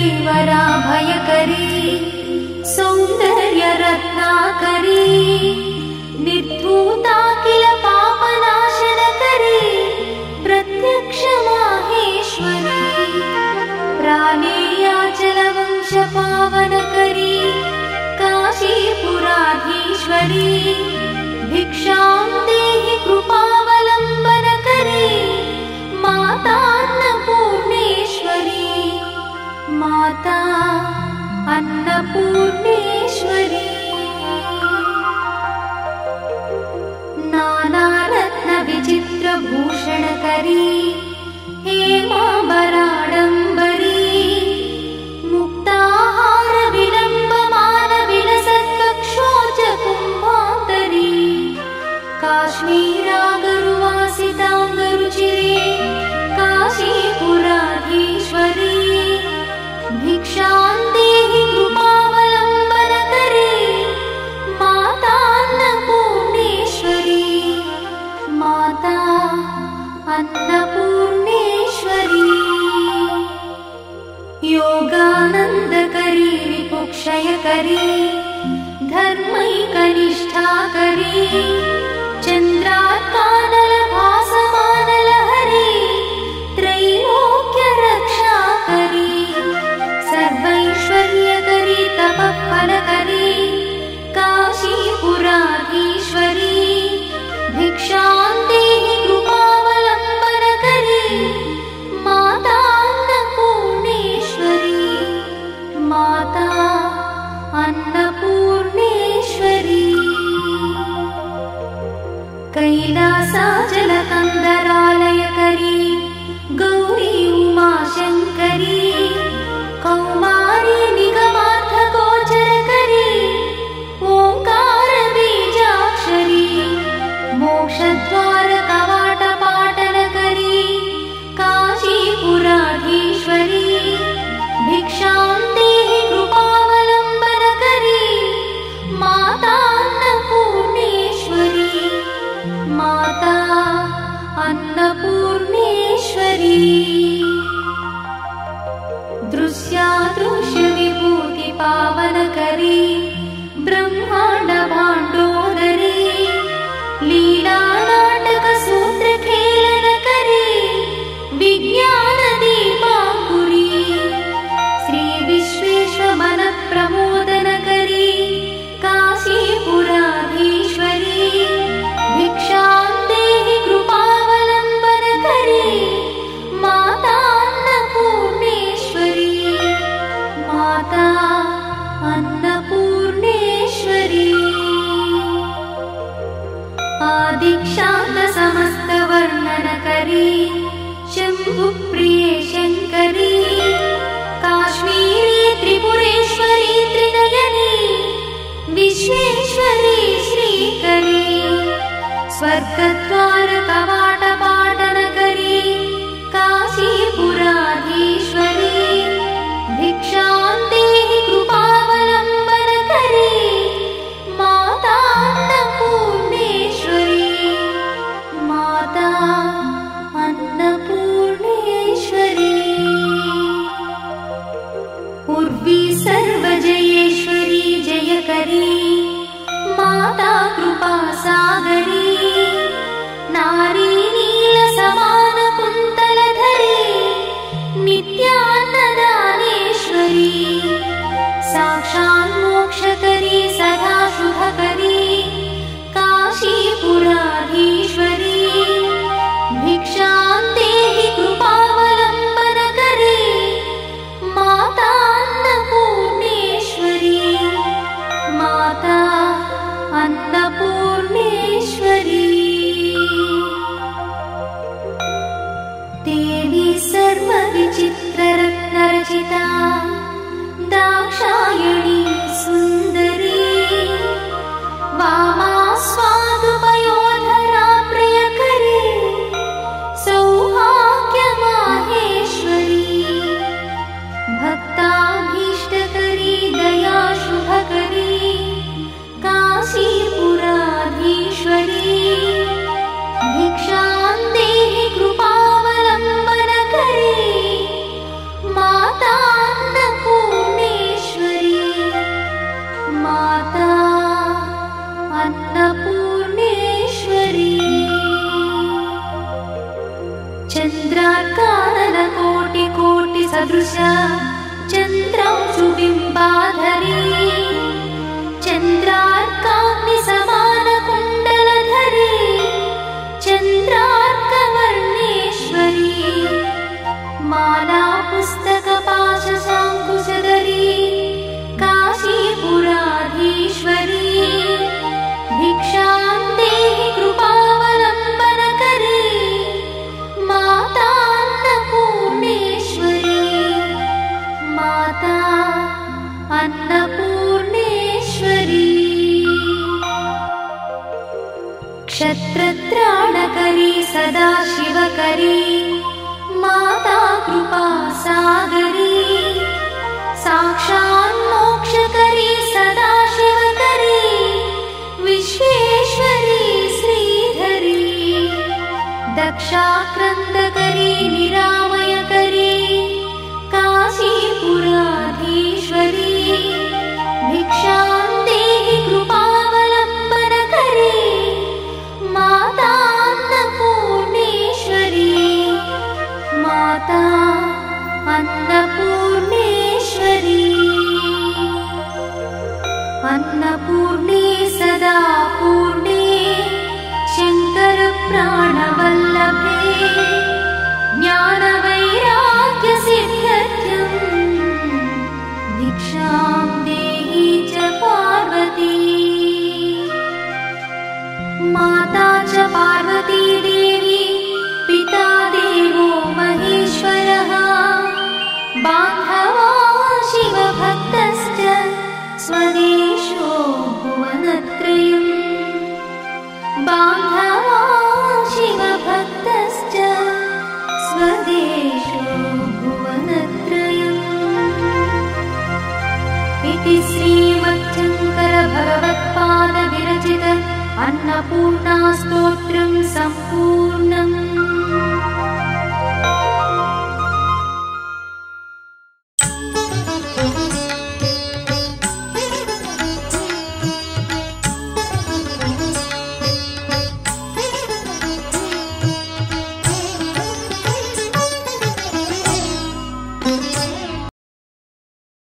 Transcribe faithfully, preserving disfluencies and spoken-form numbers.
वराभयकरी सौन्दर्यरत्नाकरी निर्धूता किल पापनाशनकरी प्रत्यक्ष माहेश्वरी प्राणेयाचलवंशपावनकरी काशीपुराधीश्वरी भिक्षां देहि कृपावलम्बनकरी माता अन्नपूर्णेश्वरी माता अन्नपूर्णेश्वरी नानारत्नविचित्रभूषणकरी हेमाम्बराडम्बरी मुक्ताहारविलम्बमानविलसत्पक्षोजकुम्भान्तरी काश्मीरागरुवासिताङ्गरुचिरे काशीपुराधीश्वरी भिक्षां देहि कृपावलम्बनकरी माता अन्नपूर्णेश्वरी माता अन्नपूर्णेश्वरी योगानन्दकरी रिपुक्षयकरी धर्मैकनिष्ठाकरी चन्द्रार्कानलभासमानलहरी त्रैलोक्यरक्षाकरी सर्वैश्वर्यकरी तपःफलकरी काशीपुराधीश्वरी भिक्षां देहि कृपावलम्बनकरी माता अन्नपूर्णेश्वरी माता अन्नपूर्णेश्वरी कैलासाचलकन्दरालयकरी गौरी उमाशङ्करी कौमारी निगमार्थगोचरकरी ओङ्कारबीजाक्षरी मोक्षद्वारकवाटपाटनकरी काशीपुराधीश्वरी भिक्षां देहि कृपावलम्बनकरी माता अन्नपूर्णेश्वरी माता अन्नपूर्णेश्वरी दृश्यादृश्यविभूतिपावनकरी ब्रह्माण्डभाण्डोदरी लीलानाटकसूत्रखेलनकरी विज्ञानदीपाङ्कुरी श्रीविश्वेश्वमनप्रमोदनकरी काशीपुराधीश्वरी भिक्षां देहि कृपावलम्बनकरी माता अन्नपूर्णेश्वरी माता अन्नपूर्णेश्वरी आदिक्षान्तसमस्तवर्णनकरी शम्भुप्रिये शङ्करी काश्मीरी त्रिपुरेश्वरी त्रिनयनी विश्वेश्वरी श्रीकरी स्वर्गद्वारकवाटपाटनकरी काशीपुराधीश्वरी भिक्षां देहि कृपावलम्बनकरी माता अन्नपूर्णेश्वरी माता अन्नपूर्णेश्वरी उर्वी सर्वजयेश्वरी जयकरी माता कृपासागरी नारी नीलसमानकुन्तलधरी नित्यान्नदानेश्वरी साक्षान्मोक्षकरी सदा शुभकरी काशीपुराधीश्वरी भिक्षां देहि कृपावलम्बनकरी माता अन्नपूर्णेश्वरी माता अन्नपूर्णेश्वरी देवी सर्वविचित्ररत्नरचिता दाक्षायणी सुन्दरी वामा स्वादुपयोनिधि सदृश चन्द्रांशुबिम्बाधरी चन्द्रार्काग्निसमानकुण्डलधरी चन्द्रार्कवर्णेश्वरी माला पुस्तकपाशशाङ्कुशधरी काशीपुराधीश्वरी भिक्षां देहि कृपावलम्बनकरी माता अन्नपूर्णेश्वरी माता अन्नपूर्णेश्वरी क्षत्रत्राणकरी सदा शिवकरी माता कृपासागरी साक्षान्मोक्षकरी सदा शिवकरी विश्वेश्वरी श्रीधरी दक्षाक्रन्दकरी निरामयकरी काशीपुराधीश्वरी भिक्षां देहि कृपावलम्बनकरी माता अन्नपूर्णेश्वरी माता अन्नपूर्णेश्वरी अन्नपूर्णे सदा पूर्णे शङ्करप्राणवल्लभे ज्ञानवैराग्यसिद्ध्यर्थं भिक्षां देहि च पार्वती माता च पार्वती देवी पिता देवो महेश्वरः बान्धवा शिवभक्तश्च स्वदेशो भुवनत्रयम् बान्धवा शिवभक्तश्च स्वदेशो भुवनत्रयम् इति श्रीमच्छङ्करभगवत्पादविरचित अन्नपूर्णा स्तोत्रं सम्पूर्णम्।